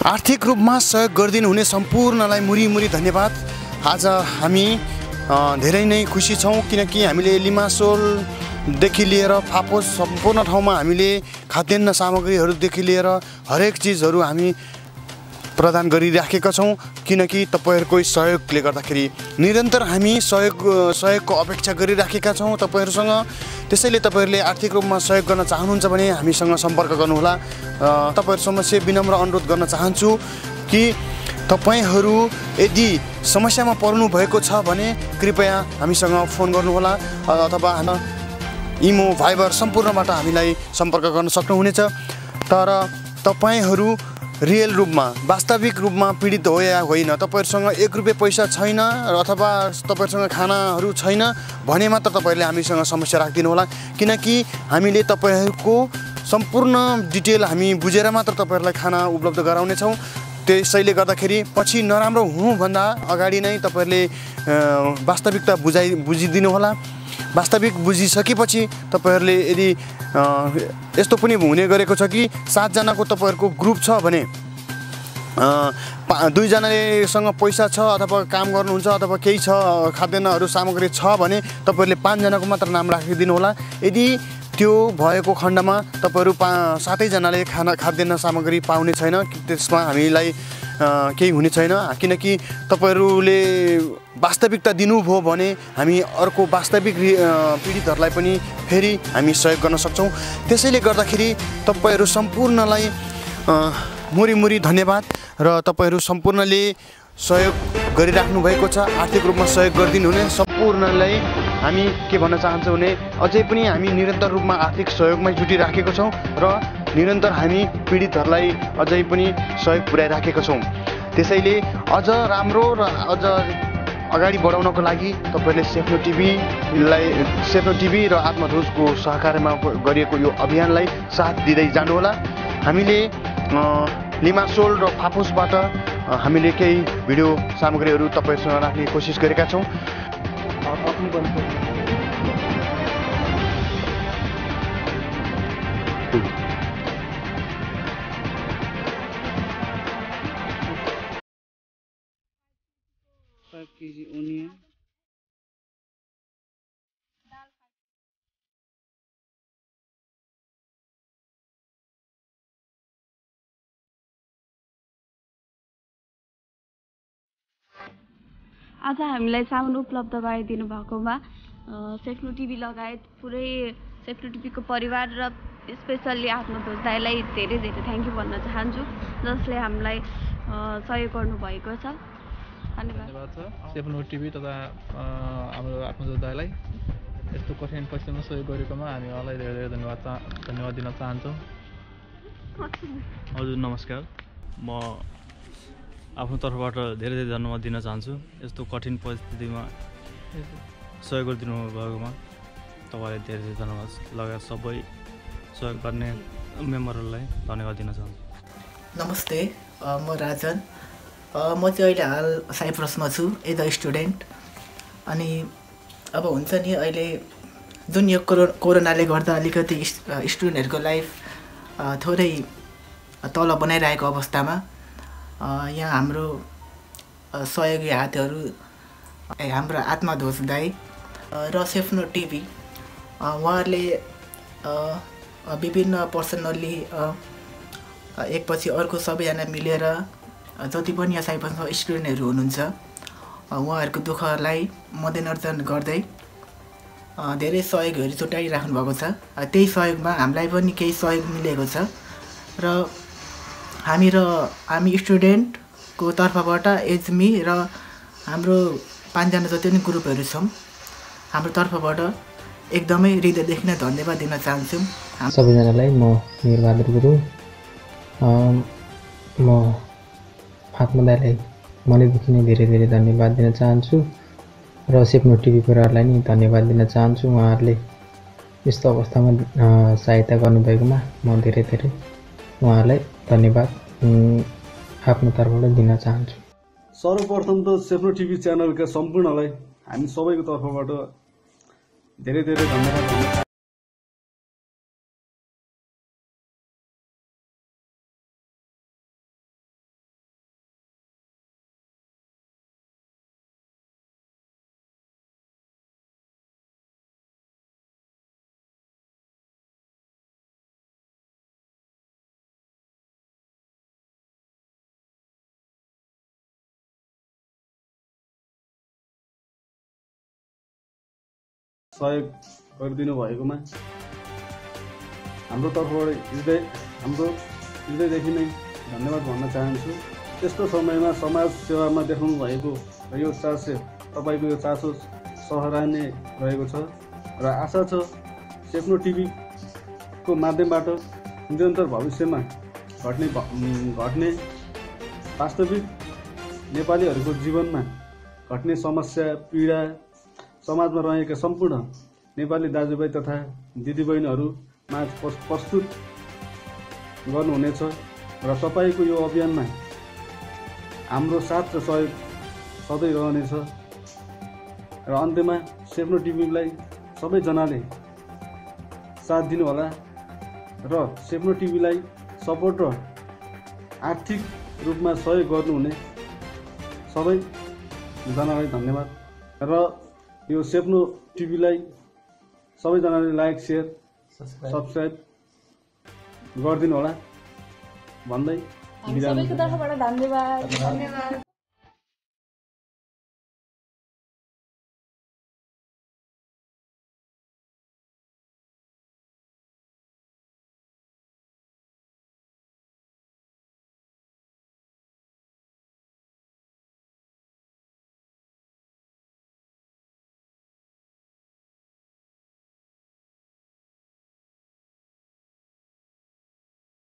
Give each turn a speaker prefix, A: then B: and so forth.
A: आर्थिक रूपमा सहयोग गरिदिनु हुने सम्पूर्णलाई मुरी धन्यवाद। आज हामी धेरै नै खुसी छौँ किनकि हामीले लिमासोलदेखि लिएर फापोस सम्पूर्ण ठाउँमा हामीले खाद्यान्न सामग्रीहरूदेखि लिएर हरेक चिजहरू हामी प्रदान गरिराखेका छौँ किनकि तपाईहरुको सहयोगले गर्दाखेरि निरन्तर हामी सहयोगको अपेक्षा गरिराखेका छौँ तपाईहरुसँग। त्यसैले तपाईहरुले आर्थिक रूपमा सहयोग गर्न चाहनुहुन्छ भने हामीसँग सम्पर्क गर्नुहोला। तपाईहरुसम्म से विनम्र अनुरोध गर्न चाहन्छु कि तपाईहरु यदि समस्यामा पर्नु भएको छ भने कृपया हामीसँग फोन गर्नुहोला अथवा इमो भाइबर सम्पूर्णबाट हामीलाई सम्पर्क गर्न सक्नुहुनेछ। तर तपाईहरु रियल रूपमा वास्तविक रूपमा पीडित हो या होइन, तपाईहरुसँग 1 रुपैयाँ पैसा छैन अथवा तपाईहरुसँग खानाहरू छैन भने मात्र तपाईहरुले हामीसँग समस्या राखिदिनु होला किनकि हामीले तपाईहरुको सम्पूर्ण डिटेल हामी बुझेर मात्र तपाईहरुलाई खाना उपलब्ध गराउने छौँ। त्यसैले गर्दाखेरि पछि नराम्रो हुनुभन्दा अगाडि नै तपाईहरुले वास्तविकता बुझिदिनु होला। वास्तविक बुझिसकेपछि तपाईहरुले यदि यस्तो पनि हुने गरेको छ कि 7 जनाको तपाईहरुको ग्रुप छ भने 2 जनालेसँग पैसा छ अथवा काम गर्नुहुन्छ अथवा केही छ खाद्यान्नहरू सामग्री छ भने तपाईहरुले 5 जनाको मात्र नाम राखिदिनु होला। यदि त्यो भएको खण्डमा तपाईहरु 7 जनाले खाद्यान्न सामग्री पाउने छैन त्यसमा हामीलाई केही हुने छैन किनकि तपाईहरुले वास्तविकता दिनुभयो भने हामी अर्को वास्तविक पीडितहरूलाई पनि फेरि हामी सहयोग गर्न सक्छौँ। त्यसैले गर्दाखेरि तपाईहरु सम्पूर्णलाई मुरी धन्यवाद र तपाईहरु सम्पूर्णले सहयोग गरिराख्नु भएको छ। आर्थिक रूपमा सहयोग गरिदिनु हुने सम्पूर्णलाई हामी के भन्न चाहन्छौँ भने अझै पनि हामी निरन्तर रूपमा आर्थिक सहयोगमै जुटिराखेको छौँ र निरन्तर हामी पीडितहरूलाई अझै पनि सहयोग पुर्याइराखेका छौँ। त्यसैले अझ राम्रो र अझ अगाडि बढाउनको लागि तपाईहरुले सेफ्नो टिभी र आत्मध्वजको सहकार्यमा गरिएको यो अभियानलाई साथ दिँदै जानुहोला। हामीले लिमासोल र फापोसबाट हामीले केही भिडियो सामग्रीहरू तपाईहरुसँग राख्ने कोसिस गरेका छौँ।
B: केजी ओनियन
C: आज हामीलाई सामान उपलब्ध गराइदिनु भएकोमा सेफ्नो टिभी लगायत पुरै सेफ्नो टिभीको परिवार र स्पेसल्ली आत्मध्वज दाइलाई धेरै थ्याङ्क यू भन्न चाहन्छु जसले हामीलाई सहयोग गर्नुभएको छ।
D: धन्यवाद छ सेफ्नो टिभी तथा हाम्रो आत्मध्वज दाइलाई यस्तो कठिन परिस्थितिमा सहयोग गरेकोमा हामी उहाँलाई धेरै धन्यवाद दिन चाहन्छौँ।
E: हजुर नमस्कार, म आफ्नो तर्फबाट धेरै धन्यवाद दिन चाहन्छु यस्तो कठिन परिस्थितिमा सहयोग गरिदिनु भएकोमा तपाईँलाई धेरै धन्यवाद लगायत सबै सहयोग गर्ने मेम्बरहरूलाई धन्यवाद दिन चाहन्छु।
F: नमस्ते, म राजन, म चाहिँ अहिले हाल साइप्रसमा छु एज अ स्टुडेन्ट। अनि अब हुन्छ नि अहिले जुन यो कोरोनाले गर्दा अलिकति स्टुडेन्टहरूको लाइफ थोरै तल बनाइरहेको अवस्थामा यहाँ हाम्रो सहयोगी हातहरू हाम्रो आत्मध्वज दाइ र सेफ्नो टिभी उहाँहरूले विभिन्न पर्सनल्ली एकपछि अर्को सबैजना मिलेर जति पनि यहाँ साइप्रसमा स्टुडेन्टहरू हुनुहुन्छ उहाँहरूको दुःखलाई मध्यनजर गर्दै धेरै सहयोगहरू जुटाइराख्नु भएको छ। त्यही सहयोगमा हामीलाई पनि केही सहयोग मिलेको छ र हामी स्टुडेन्टको तर्फबाट एचमी र हाम्रो 5 जना जति पनि ग्रुपहरू छौँ हाम्रो तर्फबाट एकदमै हृदयदेखि नै धन्यवाद दिन चाहन्छु
G: सबैजनालाई। म निरबहादुर गुरुङ, म आत्मदाइलाई मनैदेखि नै धेरै धन्यवाद दिन चाहन्छु र सेफ्नो टिभी परिवारलाई नि धन्यवाद दिन चाहन्छु। उहाँहरूले यस्तो अवस्थामा सहायता गर्नुभएकोमा म धेरै उहाँहरूलाई धन्यवाद आफ्नो तर्फबाट दिन चाहन्छु।
H: सर्वप्रथम त सेफ्नो टिभी च्यानलका सम्पूर्णलाई हामी सबैको तर्फबाट धेरै धन्यवाद। सहयोग गरिदिनु भएकोमा हाम्रो तर्फबाट हृदयदेखि नै धन्यवाद भन्न चाहन्छु। त्यस्तो समयमा समाज सेवामा देखाउनु भएको यो चासो तपाईँको यो चासो सराहनीय रहेको छ र आशा छ सेफ्नो टिभीको माध्यमबाट निरन्तर भविष्यमा घट्ने वास्तविक नेपालीहरूको जीवनमा घट्ने समस्या पीडा समाजमा रहेका सम्पूर्ण नेपाली दाजुभाइ तथा दिदीबहिनीहरूमा प्रस्तुत गर्नुहुनेछ र तपाईँको यो अभियानमा हाम्रो साथ र सहयोग सधैँ रहनेछ। र अन्त्यमा सेफ्नो टिभीलाई सबैजनाले साथ दिनुहोला र सेफ्नो टिभीलाई सपोर्ट र आर्थिक रूपमा सहयोग गर्नुहुने सबैजनालाई धन्यवाद र यो सेफ्नो टिभीलाई सबैजनाले लाइक सेयर सब्सक्राइब गरिदिनु होला भन्दै
B: सबैको तर्फबाट धन्यवाद।